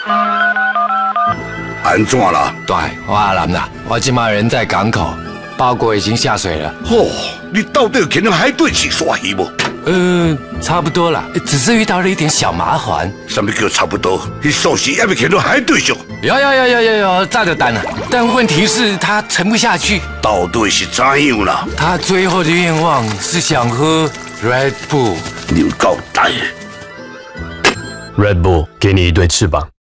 安怎啦？ 对，我阿南啦，我今嘛人在港口，包裹已经下水了。 哦，你到底有去那海对去耍鱼无？ 差不多啦，只是遇到了一点小麻烦。 什么叫差不多？你寿司还没去到海对上？ 有，炸着单了。但问题是，他沉不下去。 到底是怎样啦？ 他最后的愿望是想喝 Red Bull。 你有够呆。 Red Bull 给你一对翅膀。